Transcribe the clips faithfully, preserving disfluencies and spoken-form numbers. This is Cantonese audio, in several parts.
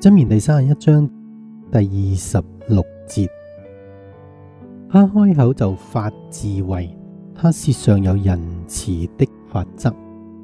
箴言第三十一章第二十六節，他開口就發智慧，他舌上有仁慈的法則。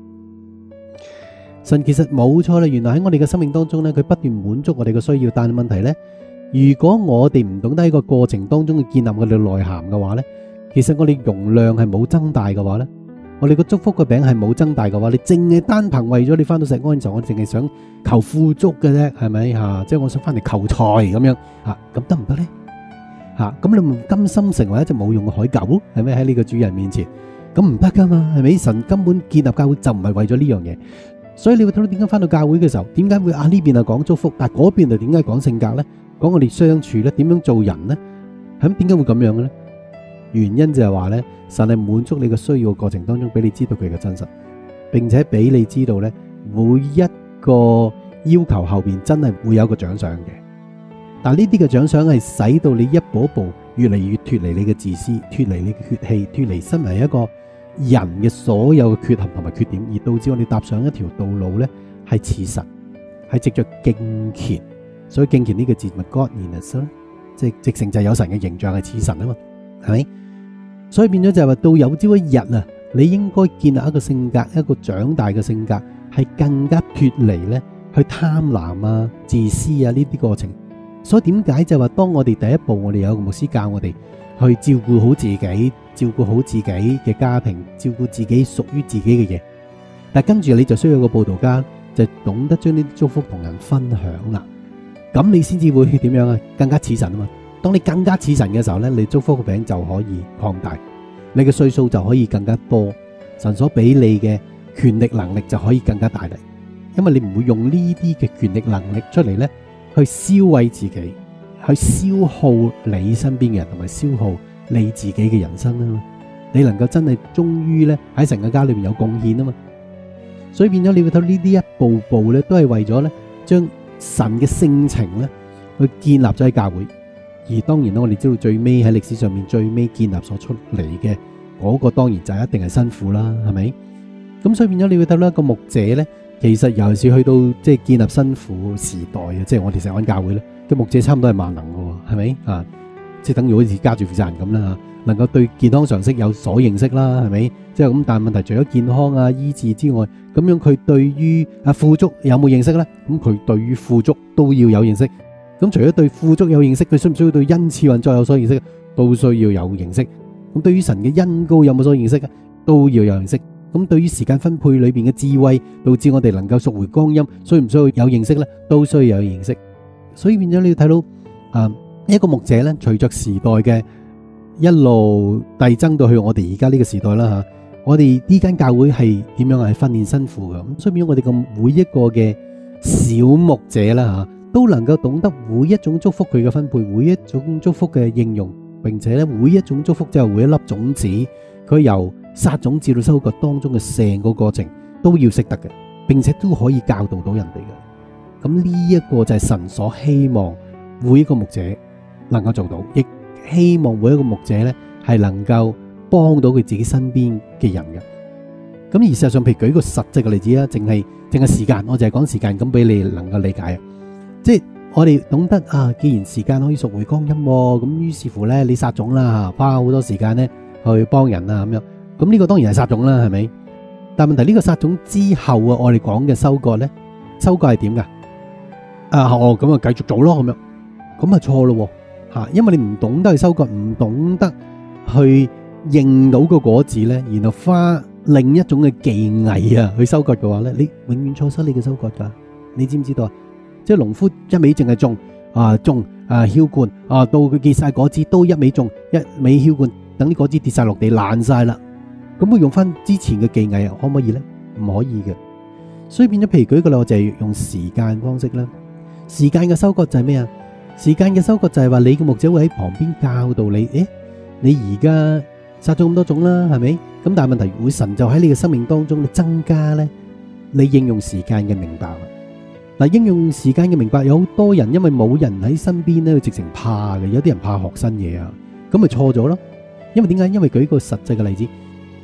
神其實冇錯啦，原來喺我哋嘅生命當中咧，佢不斷滿足我哋嘅需要，但係問題咧，如果我哋唔懂得喺個過程當中去建立我哋嘅內涵嘅話咧，其實我哋容量係冇增大嘅話咧，我哋個祝福嘅餅係冇增大嘅話，你淨係單憑為咗你翻到錫安嘅時候，我哋淨係想求富足嘅啫，係咪吓？即係我想翻嚟求財咁樣吓，咁得唔得咧？吓，咁你唔甘心成為一隻冇用嘅海狗，係咪喺呢個主人面前？咁唔得噶嘛，係咪？神根本建立教會就唔係為咗呢樣嘢。所以你會睇到點解翻到教會嘅時候，點解會啊呢邊係講祝福，但係嗰邊就點解講性格咧？講我哋相處咧，點樣做人咧？咁點解會咁樣嘅咧？原因就係話咧，神係滿足你嘅需要嘅過程當中，俾你知道佢嘅真實，並且俾你知道咧，每一個要求後邊真係會有一個獎賞嘅。但係呢啲嘅獎賞係使到你一步一步越嚟越脫離你嘅自私，脫離你嘅血氣，脫離身為一個人嘅所有嘅缺陷同埋缺點，而導致我哋踏上一條道路咧，係似神，係藉着敬虔。所以敬虔呢個字咪 godliness 啦，即係直成就係有神嘅形象，係似神啊嘛，係咪？所以變咗就係話到有朝一日啊，你應該建立一個性格，一個長大嘅性格，係更加脫離咧去貪婪啊、自私啊呢啲過程。所以點解就係話，當我哋第一步，我哋有一個牧師教我哋去照顧好自己，照顧好自己嘅家庭，照顧自己屬於自己嘅嘢。但係跟住你就需要個佈道家，就懂得將呢啲祝福同人分享啦。咁你先至會點樣啊？更加似神啊嘛！當你更加似神嘅時候咧，你祝福嘅餅就可以擴大，你嘅歲數就可以更加多，神所俾你嘅權力能力就可以更加大力，因為你唔會用呢啲嘅權力能力出嚟咧，去燒毀自己，去消耗你身邊嘅人，同埋消耗你自己嘅人生啊嘛！你能夠真係終於咧喺神嘅家裏面有貢獻啊嘛！所以變咗你會睇呢啲一步步咧，都係為咗咧將神嘅性情咧去建立咗喺教會。而當然啦，我哋知道最尾喺歷史上面最尾建立所出嚟嘅嗰個，當然就一定係辛苦啦，係咪？咁所以變咗你會睇到一個牧者咧，其實尤其是去到即係建立辛苦時代啊，即係我哋錫安教會咧，嘅牧者差唔多係萬能嘅，係咪啊？即係等於好似家住負責人咁啦嚇，能夠對健康常識有所認識啦，係咪？即係咁，但係問題除咗健康啊、醫治之外，咁樣佢對於啊富足有冇認識咧？咁佢對於富足都要有認識。咁除咗對富足有認識，佢需唔需要對恩賜運作有所認識？都需要有認識。咁對於神嘅恩膏有冇所認識啊？都要有認識。咁對於時間分配裏邊嘅智慧，導致我哋能夠贖回光陰，需唔需要有認識咧？都需要有認識。所以變咗你要睇到啊，一個牧者咧，隨着時代嘅一路遞增到去我哋而家呢個時代啦嚇，我哋呢間教會係點樣係訓練辛苦嘅。咁所以變咗我哋咁每一個嘅小牧者啦嚇，都能夠懂得每一種祝福佢嘅分配，每一種祝福嘅應用，並且咧每一種祝福即係每一粒種子，佢由撒種至到收割當中嘅成個過程都要識得嘅，並且都可以教導到人哋嘅。咁呢一個就係神所希望每一個牧者能夠做到，亦希望每一個牧者咧係能夠幫到佢自己身邊嘅人嘅。咁而事實上，譬如舉個實際嘅例子啊，淨係淨係時間，我就係講時間咁俾你能夠理解啊。即係我哋懂得啊，既然時間可以贖回光陰，咁於是乎咧，你撒種啦，花好多時間咧去幫人啊咁樣。咁呢個當然係撒種啦，係咪？但係問題呢個撒種之後啊，我哋講嘅收割咧，收割係點噶？啊，哦，咁啊繼續做咯，咁樣，咁啊錯咯吓，因為你唔懂得去收割，唔懂得去認到個果子咧，然後花另一種嘅技藝啊去收割嘅話咧，你永遠錯失你嘅收割噶。你知唔知道啊？即係農夫一味淨係種啊種啊澆灌啊，到佢結晒果子都一味種一味澆灌，等啲果子跌晒落地爛晒啦。咁佢用翻之前嘅技藝可唔可以咧？唔可以嘅。所以變咗，譬如舉個例，我就係用時間方式啦。時間嘅收割就係咩啊？時間嘅收割就係話你嘅牧者會喺旁邊教導你，誒，你而家撒咗咁多種啦，係咪？咁但係問題會神就喺你嘅生命當中，你增加咧，你應用時間嘅明白。嗱，應用時間嘅明白，有好多人因為冇人喺身邊咧，佢直情怕嘅。有啲人怕學新嘢啊，咁咪錯咗咯。因為點解？因為舉個實際嘅例子，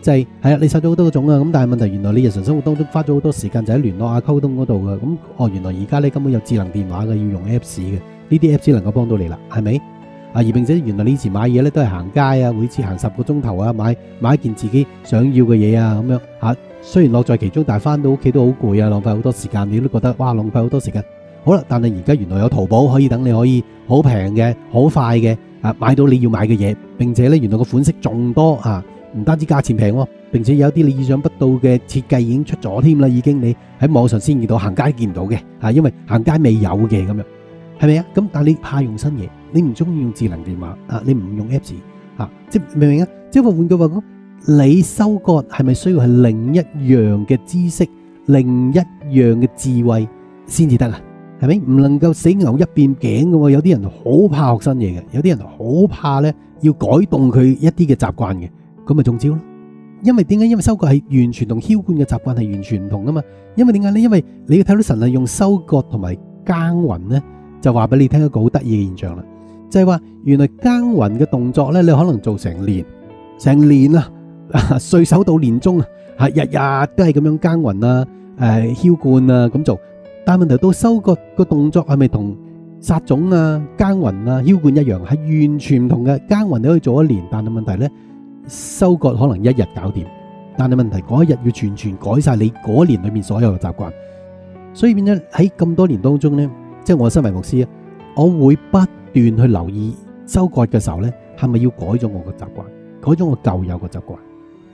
係係啊，你殺咗好多個種啊，咁但係問題原來你日常生活當中花咗好多時間就喺聯絡啊溝通嗰度嘅，咁哦原來而家咧根本有智能電話嘅，要用 Apps 嘅，呢啲 Apps 能夠幫到你啦，係咪？啊而並且原來你以前買嘢咧都係行街啊，每次行十個鐘頭啊，買買一件自己想要嘅嘢啊咁樣嚇，雖然樂在其中，但係翻到屋企都好攰啊，浪費好多時間，你都覺得哇浪費好多時間。好啦，但係而家原來有淘寶可以等你可以好平嘅、好快嘅啊買到你要買嘅嘢，並且咧原來個款式仲多啊，唔單止價錢平喎，並且有啲你意想不到嘅設計已經出咗添啦，已經你喺網上先見到，行街見唔到嘅嚇，因為行街未有嘅咁樣，係咪啊？咁但係你怕用新嘢，你唔中意用智能電話啊，你唔用 Apps 啊，即係明唔明啊？即係話換句話講，你收割係咪需要係另一樣嘅知識、另一樣嘅智慧先至得啊？係咪唔能夠死牛一邊頸嘅喎？有啲人好怕學新嘢嘅，有啲人好怕咧要改動佢一啲嘅習慣嘅，咁咪中招咯。因為點解？因為收割係完全同澆灌嘅習慣係完全唔同啊嘛。因為點解咧？因為你要睇到神係用收割同埋耕耘咧，就話俾你聽一個好得意嘅現象啦，就係話原來耕耘嘅動作咧，你可能做成年，成年啊，歲首到年終啊，日日都係咁樣耕耘啊，誒澆灌啊咁做。但係問題到收割個動作係咪同撒種啊、耕耘啊、澆灌一樣？係完全唔同嘅。耕耘你可以做一年，但係問題咧，收割可能一日搞掂。但係問題嗰一日要全全改晒你嗰年裏面所有嘅習慣。所以變咗喺咁多年當中咧，即係我身為牧師啊，我會不斷去留意收割嘅時候咧，係咪要改咗我嘅習慣，改咗我舊有嘅習慣。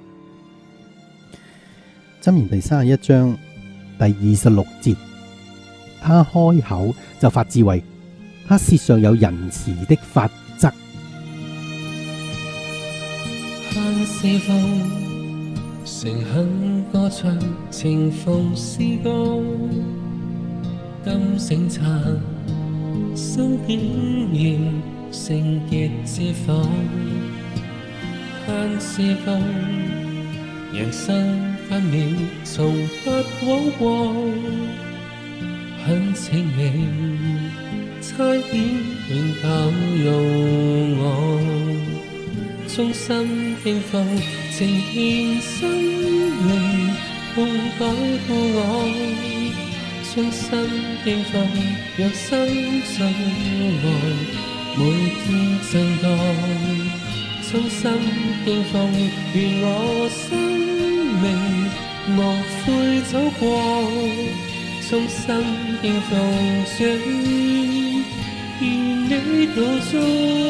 箴言第三十一章第二十六節。他開口就發智慧，他舌上有仁慈的法則。 看是否誠懇歌唱，情逢詩歌，今醒察心竟然聖潔之火。看是否人生分秒從不枉過，很清明，差遣永包容我，衷心敬奉，呈獻生命，共改過我，衷心敬奉，讓心上愛，每天增多，衷心敬奉，願我生命無悔走過。衷心敬奉主，願你道中